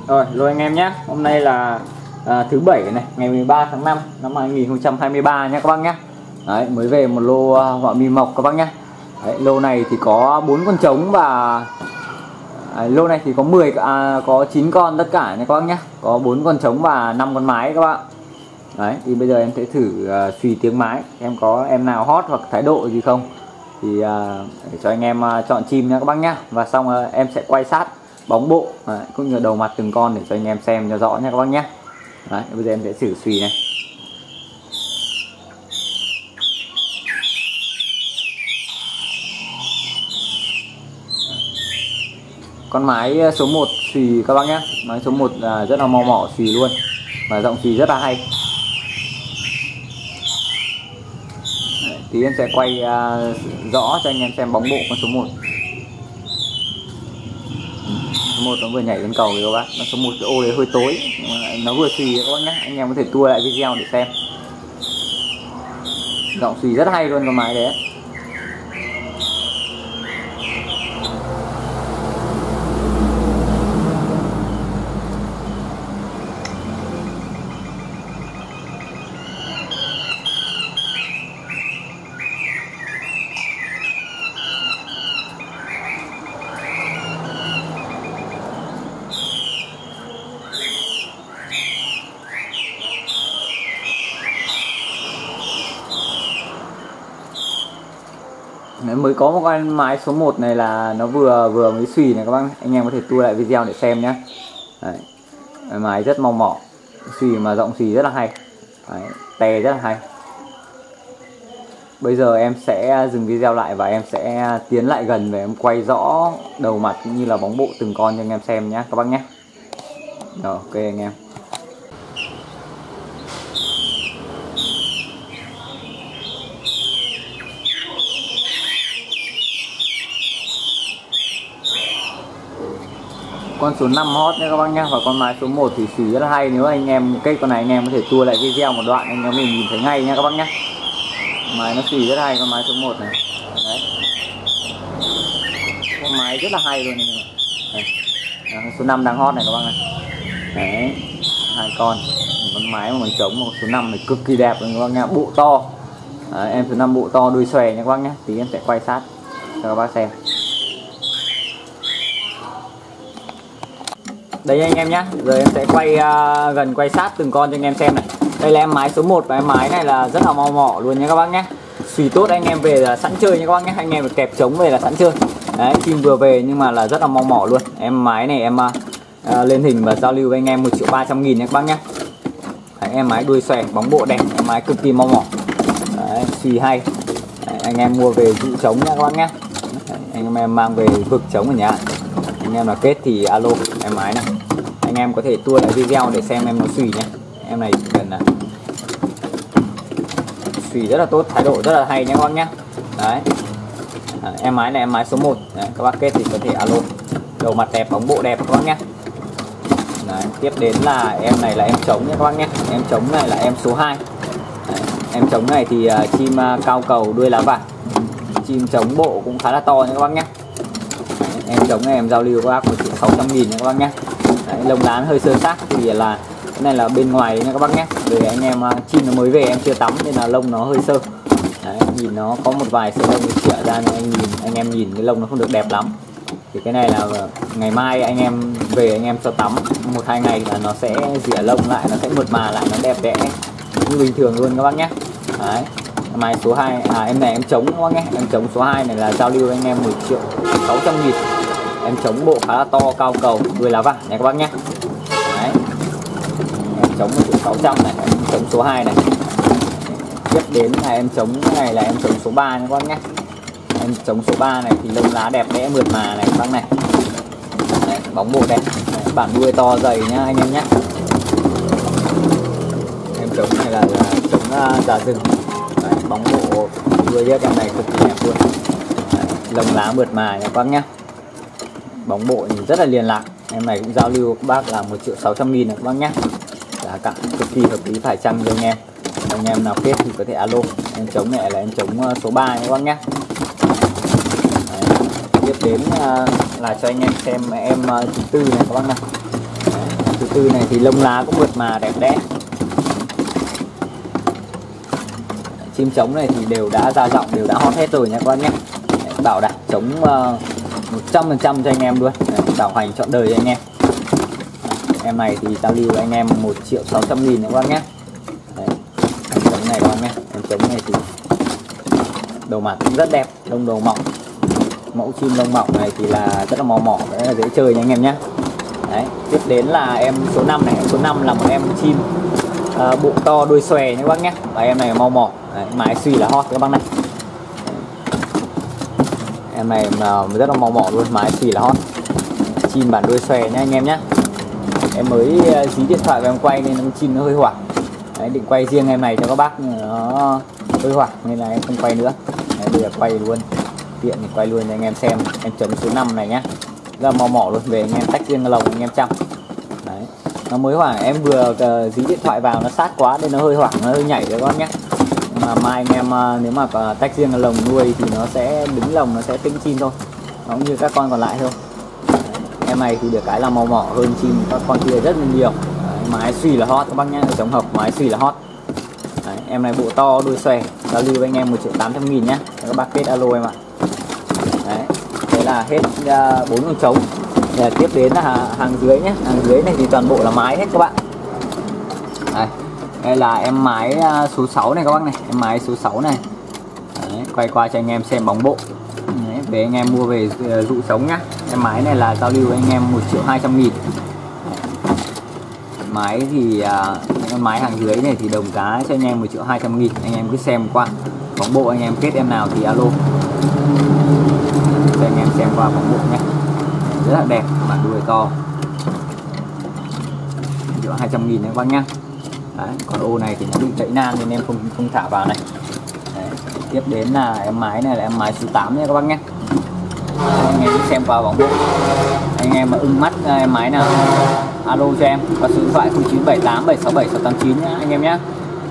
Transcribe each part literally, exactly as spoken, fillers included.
Rồi, rồi anh em nhé. Hôm nay là à, thứ bảy này, ngày mười ba tháng năm năm hai nghìn không trăm hai mươi ba nhé các bác nhé. Đấy, mới về một lô uh, họa mi mộc các bác nhé. Đấy, lô này thì có bốn con trống và à, lô này thì có mười à, có chín con tất cả nha các bác nhé. Có bốn con trống và năm con mái các bạn. Đấy, thì bây giờ em sẽ thử uh, suy tiếng mái, em có em nào hot hoặc thái độ gì không thì uh, để cho anh em uh, chọn chim nha các bác nhé. Và xong uh, em sẽ quay sát bóng bộ đấy, cũng như đầu mặt từng con để cho anh em xem cho rõ nha các bác nhé. Đấy, bây giờ em sẽ thử suy này. Con mái số một xùy các bác nhé. Mái số một uh, rất là mau mỏ xùy luôn. Và giọng xùy rất là hay. Đấy, tí em sẽ quay uh, rõ cho anh em xem bóng bộ con số một. Số một nó vừa nhảy lên cầu rồi các bác. Nó số một cái ô đấy hơi tối, nó vừa xùy các bác nhé. Anh em có thể tua lại video để xem. Giọng xùy rất hay luôn con mái đấy. Đấy, mới có một con mái số một này là nó vừa vừa mới xùy này các bác. Anh em có thể tua lại video để xem nhé. Đấy, mái rất mau mỏ, xùy mà giọng xùy rất là hay. Đấy, tè rất là hay. Bây giờ em sẽ dừng video lại và em sẽ tiến lại gần để em quay rõ đầu mặt cũng như là bóng bộ từng con cho anh em xem nhé các bác nhé. Rồi, ok anh em. Con số năm hot nha các bác nhé. Và con mái số một thì xùy rất là hay. Nếu anh em cây con này anh em có thể tua lại video một đoạn, anh em mình nhìn thấy ngay nha các bác nhé. Mái nó xùy rất hay con mái số một này. Đấy, con mái rất là hay luôn. Đây. Đấy, số năm đang hot này các bác này. Đấy, hai con, một con mái một con trống, một số năm này cực kỳ đẹp rồi các bác nhé. Bộ to. Đấy, em số năm bộ to đuôi xòe nha các bác nhé. Tí em sẽ quay sát cho các bác xem. Đây anh em nhé, rồi em sẽ quay uh, gần quay sát từng con cho anh em xem này. Đây là em mái số một và em mái này là rất là mau mỏ luôn nha các bác nhé. Xùy tốt anh em về là sẵn chơi nha các bác nhé. Anh em kẹp trống về là sẵn chơi. Đấy, chim vừa về nhưng mà là rất là mau mỏ luôn. Em mái này em uh, uh, lên hình và giao lưu với anh em một triệu ba trăm nghìn nha các bác nhé. Đấy, em mái đuôi xòe, bóng bộ đẹp, em mái cực kỳ mau mỏ. Đấy, xùy hay. Đấy, anh em mua về dụ trống nha các bác nhé. Đấy, anh em mang về vực trống ở nhà. Anh em là kết thì alo em mái này. Anh em có thể tua lại video để xem em nó xùy nhé. Em này cần là xùy rất là tốt, thái độ rất là hay nhé các bác nhé. Đấy, à, em mái này em mái số một. Đấy, các bác kết thì có thể alo. Đầu mặt đẹp, bóng bộ đẹp các bác nhé. Đấy, tiếp đến là em này là em trống nhé các bác nhé. Em trống này là em số hai. Đấy, em trống này thì uh, chim uh, cao cầu đuôi lá vàng. Chim trống bộ cũng khá là to nha các bác nhé. Em trống này em giao lưu với các bác một triệu sáu trăm nghìn nha các bác nhé. Đấy, lông lá hơi sơ xác thì là cái này là bên ngoài nha các bác nhé. Để anh em uh, chim nó mới về em chưa tắm nên là lông nó hơi sơ. Đấy, nhìn nó có một vài sợi lông chĩa ra nên anh nhìn anh em nhìn cái lông nó không được đẹp lắm. Thì cái này là ngày mai anh em về anh em cho tắm một hai ngày là nó sẽ rỉa lông lại, nó sẽ mượt mà lại, nó đẹp đẽ như bình thường luôn các bác nhé. Đấy, mái số hai, à em này em trống các bác nhé. Em trống số hai này là giao lưu với anh em một triệu sáu trăm nghìn. Em trống bộ khá là to, cao cầu, đuôi lá vàng nha các bác nhé. Đấy, em trống một triệu sáu trăm này, em trống số hai này. Tiếp đến là em trống này là em trống số ba nha các bác nhé. Em trống số ba này thì lông lá đẹp đẽ mượt mà này các bác này. Đấy, bóng bộ đẹp. Đấy, bản đuôi to dày nhá anh em nhé. Em trống này là, là trống uh, giả rừng. Đấy, bóng bộ đuôi em này cực kỳ đẹp luôn. Đấy, lông lá mượt mà nha các bác nhé. Bóng bộ thì rất là liền lạc. Em này cũng giao lưu các bác là một triệu sáu trăm nghìn này các bác nhé. Giá cả cực kỳ hợp lý phải chăng cho anh em. Anh em nào kết thì có thể alo. Em trống này là em trống số ba nha các bác nhé. Đấy, tiếp đến uh, là cho anh em xem em uh, thứ tư này các bác này. Đấy, Thứ tư này thì lông lá cũng mượt mà đẹp đẽ. Chim trống này thì đều đã ra giọng, đều đã hót hết rồi nha các bác nhé. Bảo đảm trống một trăm phần trăm cho anh em luôn. Đấy, bảo hành trọn đời cho anh em. Em này thì giao lưu anh em một triệu sáu trăm nghìn nữa các bác nhé. Đấy, em trống này các bác nhé. Em trống này thì đầu mặt cũng rất đẹp, lông đầu mỏng. Mẫu chim lông mỏng này thì là rất là mò mỏ, rất là dễ chơi nha anh em nhé. Đấy, tiếp đến là em số năm này. Em số năm là một em chim uh, bụng to đuôi xòe nha các bác nhé. Và em này màu mỏ. Đấy, mái suy là hot các bác này. Đấy. Em này mà rất là màu mỏ luôn, mái suy là hot. Chim bản đuôi xòe nha anh em nhé. Em mới uh, dí điện thoại và em quay nên nó chim nó hơi hoảng. Đấy, định quay riêng em này cho các bác nhưng nó hơi hoảng nên là em không quay nữa. Đấy, bây giờ quay luôn, tiện thì quay luôn cho anh em xem. Em chấm số năm này nhá, rất là mò mỏ luôn, về anh em tách riêng lồng anh em chăm. Đấy, nó mới hoảng, em vừa uh, dí điện thoại vào nó sát quá nên nó hơi hoảng, nó hơi nhảy đấy các bác nhé. Mà mai anh em uh, nếu mà uh, tách riêng lồng nuôi thì nó sẽ đứng lồng, nó sẽ tĩnh chim thôi, nó cũng như các con còn lại thôi. Đấy, em này thì được cái là màu mỏ hơn chim các con kia rất là nhiều. Đấy, mái suy là hot các bác nhé, tổng hợp mái suy là hot. Đấy, em này bộ to đuôi xòe, giao lưu với anh em một triệu tám trăm nghìn nhé, các bác kết alo em ạ. Đấy, thế là hết bốn uh, con trống. Để tiếp đến là hàng dưới nhé. Hàng dưới này thì toàn bộ là mái hết các bạn. Đây, đây là em mái số sáu này các bác này, em mái số sáu này. Đấy, quay qua cho anh em xem bóng bộ. Đấy, về anh em mua về dụ sống nhá. Em mái này là giao lưu với anh em một triệu hai trăm nghìn. Mái thì uh, những mái hàng dưới này thì đồng giá cho anh em một triệu hai trăm nghìn. Anh em cứ xem qua bóng bộ, anh em kết em nào thì alo cho anh em xem qua bóng bộ nhé. Rất là đẹp, bản đuôi to, một triệu hai trăm nghìn các bác nhá. Đấy, còn ô này thì nó bị chảy nan nên em không không thả vào này. Đấy, tiếp đến là em mái này là em mái số tám nha các bác nhé. Đấy, anh em cứ xem qua bóng bộ, anh em mà ưng mắt em mái nào alo cho em qua số điện thoại không chín bảy tám bảy sáu bảy sáu tám chín nhá anh em nhé.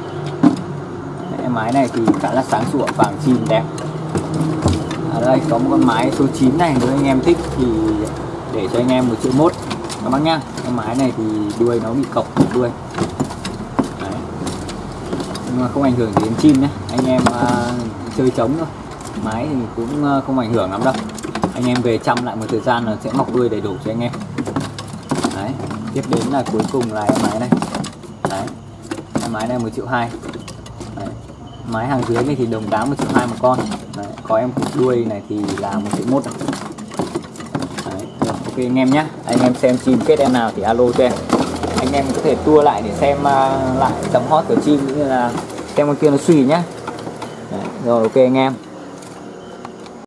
Em mái này thì khá là sáng sủa, vàng chìm đẹp. Ở đây có một con mái số chín này, nếu anh em thích thì để cho anh em một triệu mốt các bác nhá. Con mái này thì đuôi nó bị cọc đuôi. Đấy, nhưng mà không ảnh hưởng đến chim nhé, anh em uh, chơi trống thôi. Mái thì cũng uh, không ảnh hưởng lắm đâu, anh em về chăm lại một thời gian là sẽ mọc đuôi đầy đủ cho anh em. Đấy, tiếp đến là cuối cùng là em mái này. Đấy, em mái này một triệu hai. Đấy, mái hàng dưới này thì đồng giá một triệu hai một con. Đấy, có em cục đuôi này thì là một triệu mốt. Đấy, rồi, ok anh em nhé. Anh em xem chim kết em nào thì alo cho em. Anh em có thể tua lại để xem uh, lại tầm hot của chim cũng như là xem con kia nó suy nhá. Đấy, rồi ok anh em.